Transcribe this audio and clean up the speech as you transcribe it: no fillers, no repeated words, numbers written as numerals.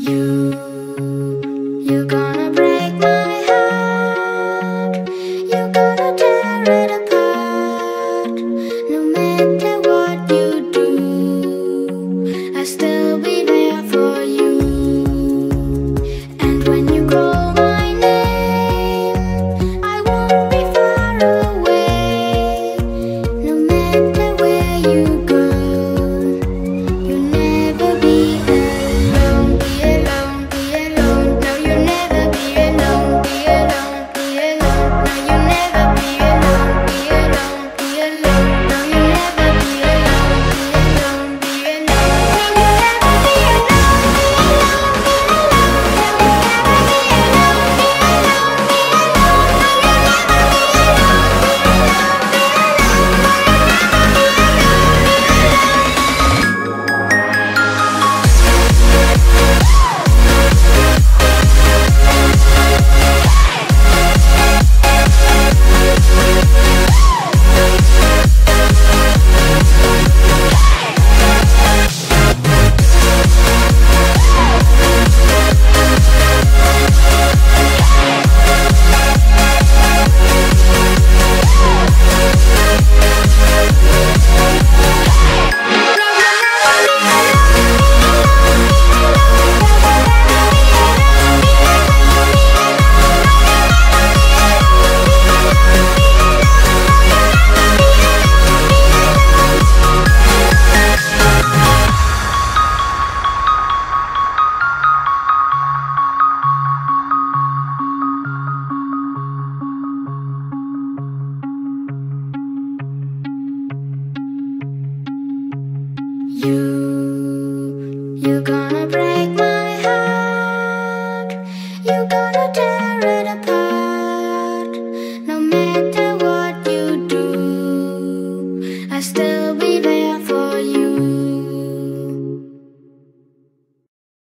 You're gonna break my heart. You're gonna tear it apart. No matter what you do, I'll still be there for you. And when you call my name, I won't be far away. No matter where you go, you'll never be alone. Be alone, be alone. No, you'll never be alone. Be alone, be alone. No, you'll never be alone. Be alone, be alone. No, you'll never be alone. Be alone, be alone. No, you'll never be alone. You're gonna break my heart. You're gonna tear it apart. No matter what you do, I'll still be there for